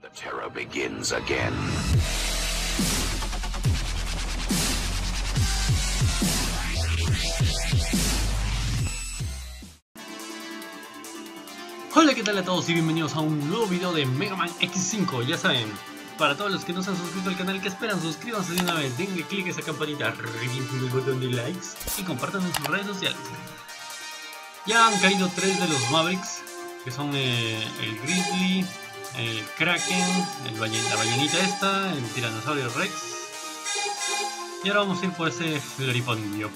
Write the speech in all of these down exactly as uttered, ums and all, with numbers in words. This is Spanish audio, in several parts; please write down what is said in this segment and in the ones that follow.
The terror begins again. Hola, ¿qué tal a todos y bienvenidos a un nuevo video de Mega Man equis cinco? Ya saben, para todos los que no se han suscrito al canal, ¿qué esperan? Suscríbanse de una vez, denle click a esa campanita, revienten el botón de likes y compartan en sus redes sociales. Ya han caído tres de los Mavericks, que son eh, el Grizzly, el Kraken, el ballen la ballenita esta, el Tiranosaurio Rex. Y ahora vamos a ir por ese Floripondio.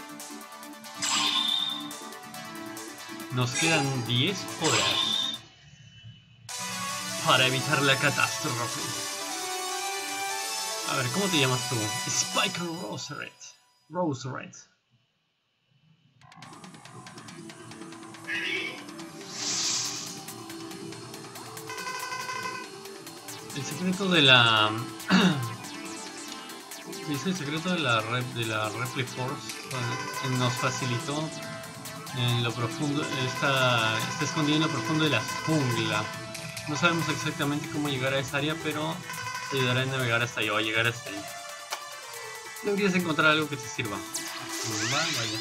Nos quedan diez horas para evitar la catástrofe. A ver, ¿cómo te llamas tú? Spike Roseret. Roseret. El secreto de la... Dice el secreto de la, rep, de la Repli Force eh, nos facilitó en lo profundo, está, está escondido en lo profundo de la jungla. No sabemos exactamente cómo llegar a esa área, pero te ayudará a navegar hasta ahí o a llegar hasta ahí. Deberías encontrar algo que te sirva. Normal, vaya.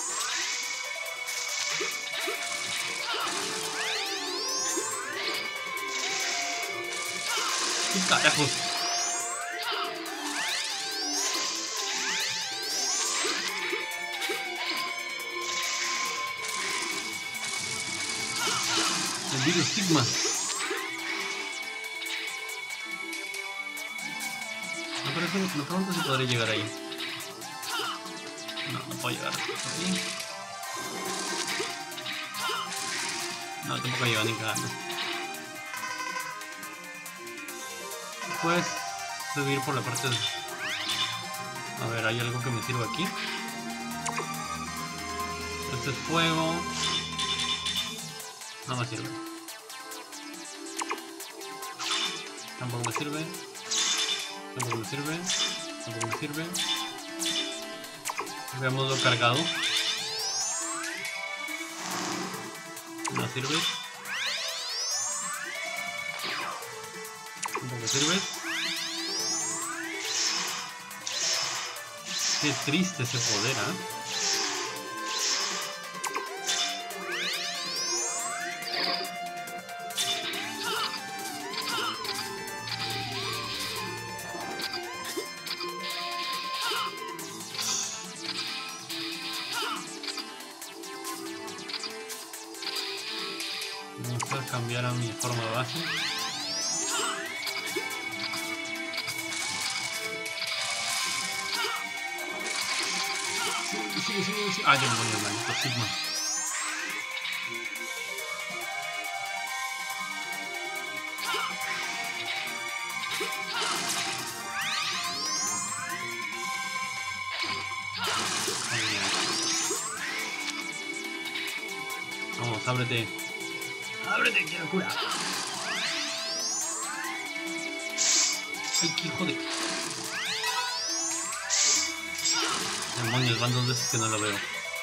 ¿Qué carajos? El virus Sigma. Me parece que lo pronto se podré llegar ahí. No, no puedo llegar. ¿Aquí? No, tampoco llega ni cagando. Puedes subir por la parte de... A ver, ¿hay algo que me sirva aquí? Este es fuego. No me sirve. Tampoco me sirve. Tampoco me sirve. Tampoco me sirve. Veámoslo cargado. No sirve. Tampoco sirve. Qué triste ese poder, ¿eh? Vamos a cambiar a mi forma base. Sí, sí, sí, sí. Ah, ya me voy a maldito Sigma. Vamos, ábrete. ¡Ábrete, quiero curar! ¡Ay, qué hijo de... Demonios, van dos veces que no lo veo.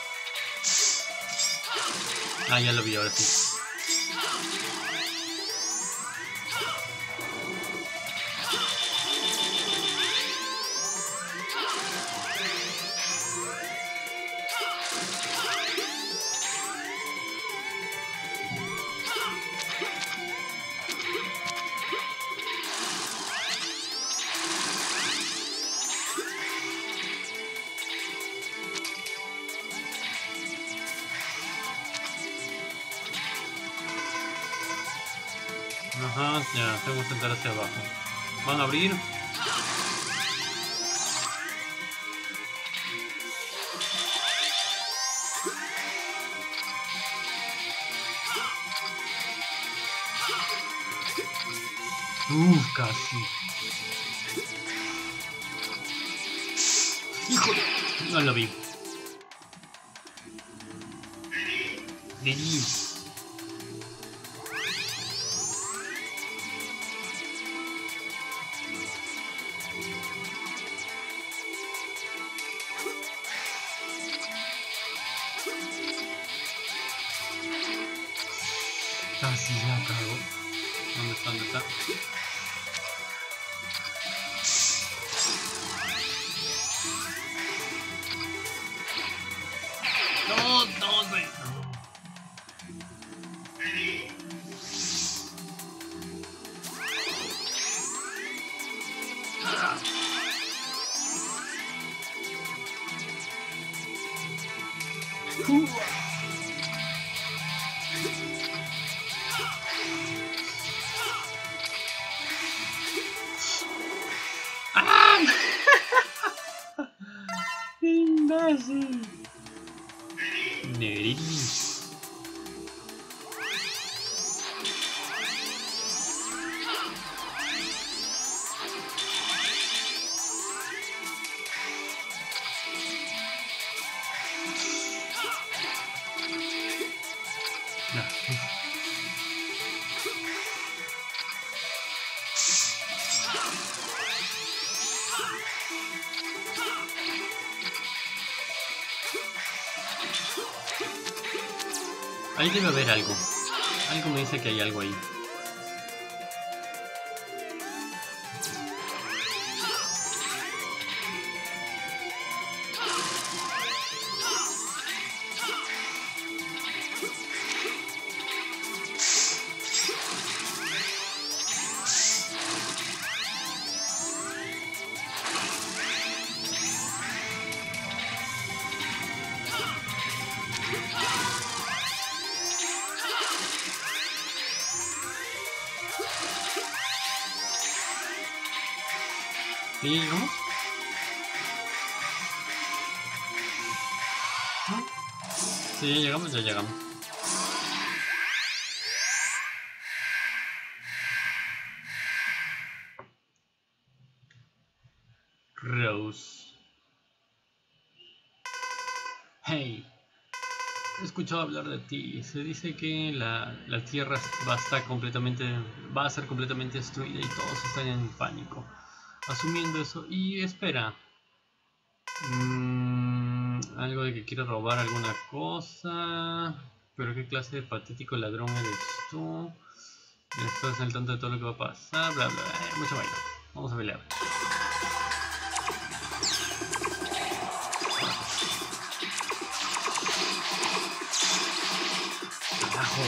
Ah, ya lo vi, ahora sí. Ajá, ya, tengo que sentar hacia abajo. Van a abrir. Uff, casi. Hijo de... No lo vi. Vení. Casi la cago. ¿Dónde está? ¿Dónde está? ¡Ah! ¡Imbécil! Neris. Ahí debe haber algo. Algo me dice que hay algo ahí. ¿Y ya llegamos? ¿No? Sí, ya llegamos, ya llegamos. Rose. Hey, he escuchado hablar de ti. Se dice que la, la Tierra va a estar completamente, va a ser completamente destruida y todos están en pánico. Asumiendo eso, y espera, mm, algo de que quiero robar alguna cosa, pero qué clase de patético ladrón eres tú, estás al tanto de todo lo que va a pasar, bla bla, bla. Mucha vaina, vamos a pelear. Carajo.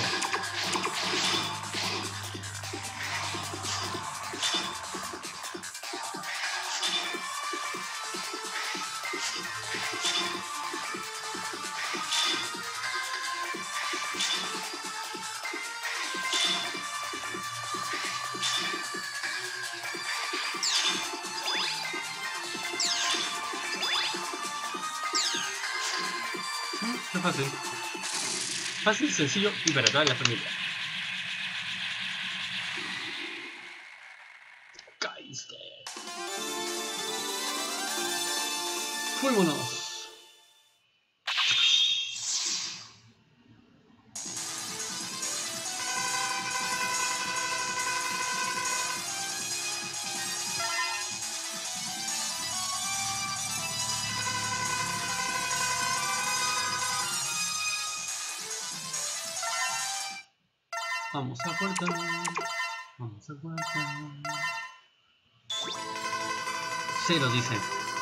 Qué fácil. Fácil, sencillo y para toda la familia. Caíste. Fuémonos. Vamos a puerta. Vamos a puerta. Cero dice.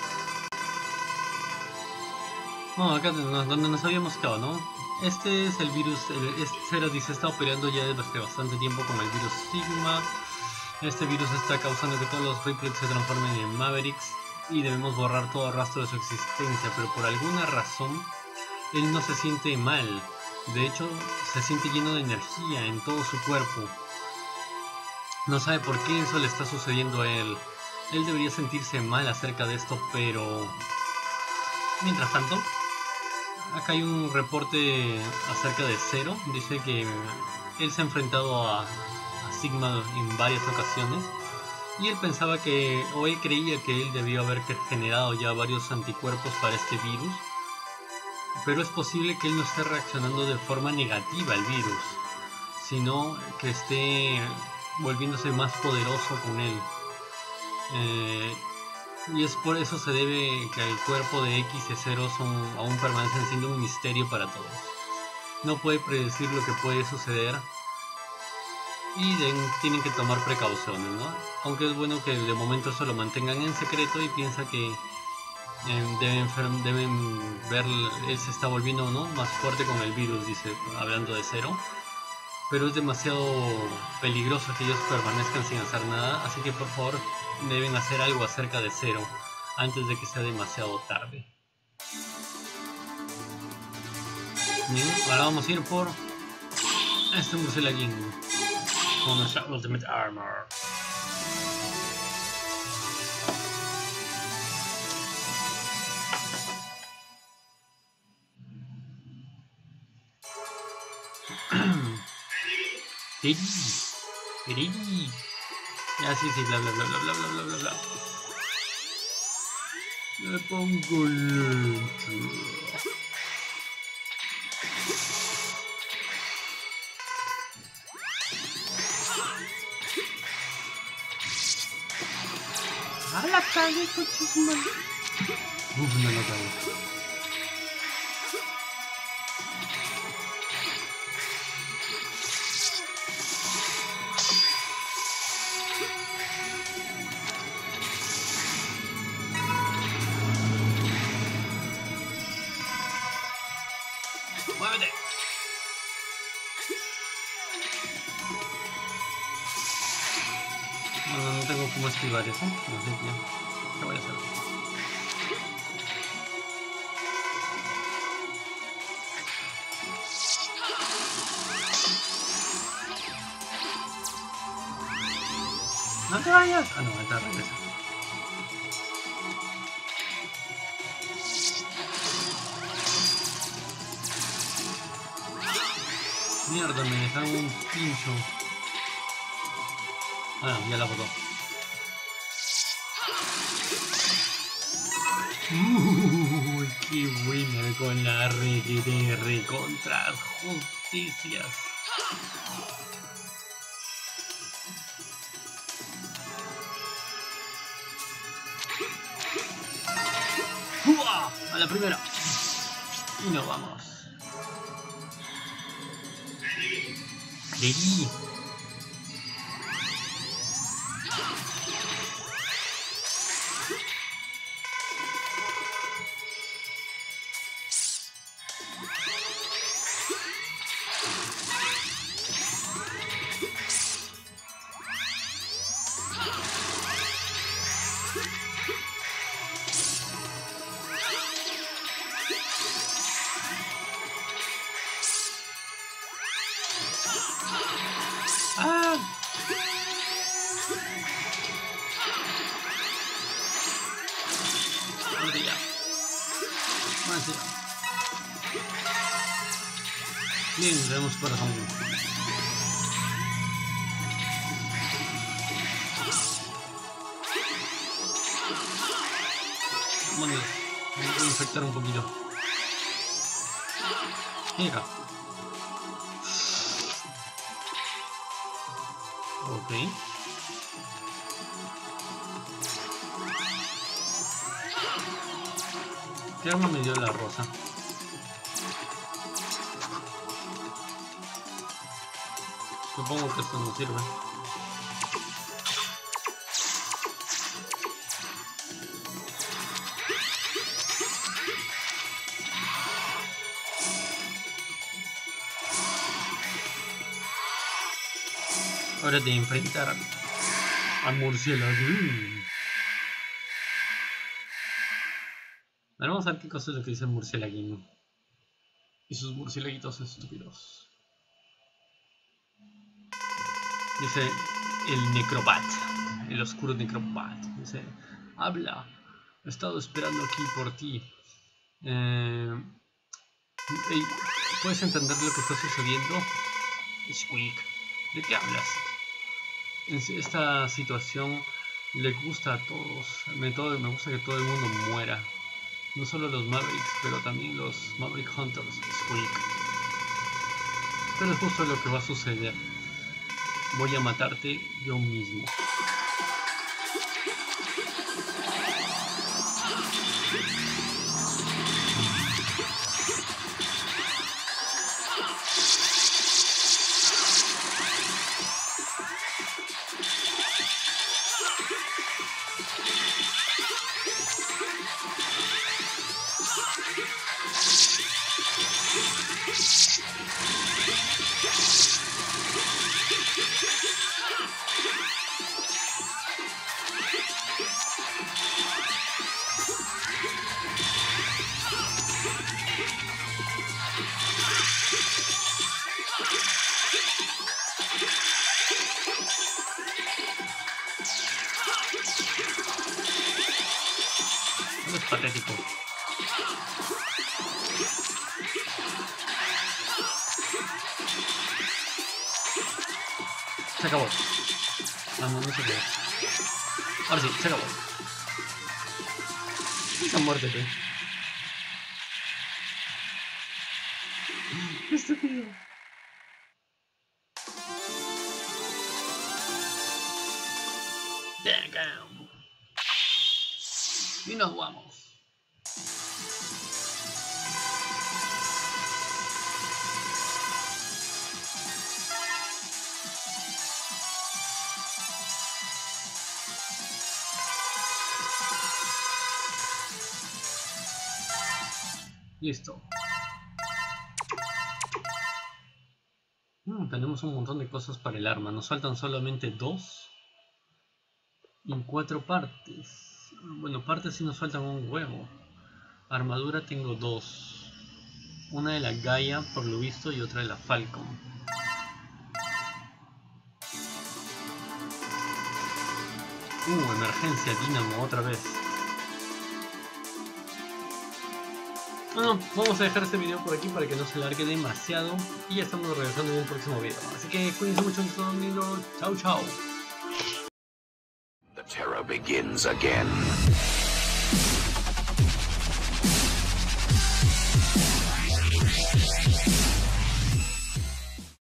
No, acá no, donde nos habíamos quedado, ¿no? Este es el virus. El, este Cero dice: he estado peleando ya desde bastante tiempo con el virus Sigma. Este virus está causando que todos los Riplets se transformen en Mavericks y debemos borrar todo rastro de su existencia, pero por alguna razón él no se siente mal. De hecho, se siente lleno de energía en todo su cuerpo. No sabe por qué eso le está sucediendo a él. Él debería sentirse mal acerca de esto, pero... Mientras tanto, acá hay un reporte acerca de Cero. Dice que él se ha enfrentado a, a Sigma en varias ocasiones. Y él pensaba que, o él creía que él debió haber generado ya varios anticuerpos para este virus. Pero es posible que él no esté reaccionando de forma negativa al virus, sino que esté volviéndose más poderoso con él. Eh, y es por eso se debe que el cuerpo de X y Cero son, aún permanecen siendo un misterio para todos. No puede predecir lo que puede suceder y de, tienen que tomar precauciones, ¿no? Aunque es bueno que de momento eso lo mantengan en secreto y piensa que Deben, deben ver, él se está volviendo, ¿no?, más fuerte con el virus, dice, hablando de Cero. Pero es demasiado peligroso que ellos permanezcan sin hacer nada, así que por favor deben hacer algo acerca de Cero antes de que sea demasiado tarde. Bien, ahora vamos a ir por este murcielaguín con nuestra Ultimate Armor. Ready, ready. Ya, sí, sí, bla, bla, bla, bla, bla, bla, bla, bla, bla. Me pongo lento. ¡Ah, la cagué, coches, man! Uf, no la cagué. ¡Muévete! Bueno, no tengo cómo esquivar eso. No sé ya. ¿Qué voy a hacer? ¡No te vayas! Ah, no, ahorita regresa. Mierda, me dejaron un pincho. Ah, ya la botó. Uy, qué buena con la R D R contra justicias. ¡Uah! A la primera. Y nos vamos. Ready. ¡Ah! Vamos allá. Vamos allá. Bien, tenemos corazón. Vámonos. Vamos a infectar un poquito. Mira. Ok. ¿Qué arma me dio la rosa? Supongo que esto no sirve. Hora de enfrentar a murciélago. Ahora vamos a ver qué cosa es lo que dice el murciélaguín y sus murciélaguitos estúpidos. Dice el Necrobat, el oscuro Necrobat. Dice, habla, he estado esperando aquí por ti. Eh, hey, ¿puedes entender lo que está sucediendo? Squeak, ¿de qué hablas? En esta situación le gusta a todos, me, todo, me gusta que todo el mundo muera. No solo los Mavericks, pero también los Maverick Hunters, Squeak. Pero es justo lo que va a suceder. Voy a matarte yo mismo. Es patético. Se acabó. Ah, no, no se acabó. Ahora sí, se acabó. Esa muerte, tío. Estúpido. Damn. Y nos vamos. Listo. Mm, tenemos un montón de cosas para el arma. Nos faltan solamente dos. En cuatro partes. Bueno, partes sí nos faltan un huevo. Armadura tengo dos. Una de la Gaia, por lo visto, y otra de la Falcon. Uh, emergencia, Dynamo, otra vez. Bueno, vamos a dejar este video por aquí para que no se alargue demasiado. Y ya estamos regresando en un próximo video. Así que cuídense mucho, amigos. Chao, chao. The terror begins again.